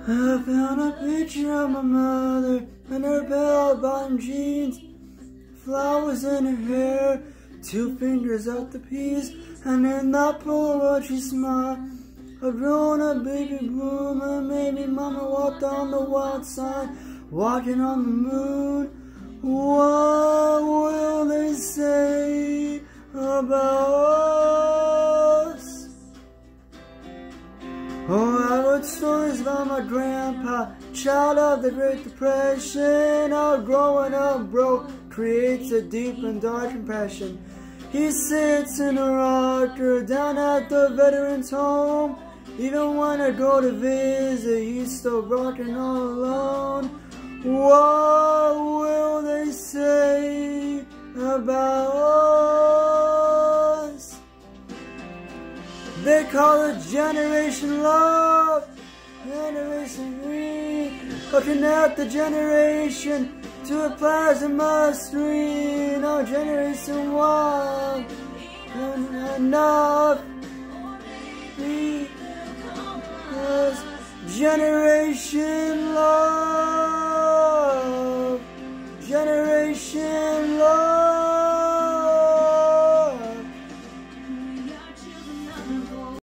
I found a picture of my mother and her bell-bottom jeans, flowers in her hair, 2 fingers at the piece, and in that Polaroid she smiled. A grown-up baby boomer, maybe mama walked on the wild side, walking on the moon. What will they say about us? Oh, I wrote stories about my grandpa, child of the Great Depression. How growing up broke creates a deep and dark impression. He sits in a rocker down at the veterans home. Even when I go to visit, he's still rocking all alone. What will they say about us? They call it Generation Love, Generation Green, looking at the generation to a plasma screen. Oh, Generation Y, enough. Generation Love.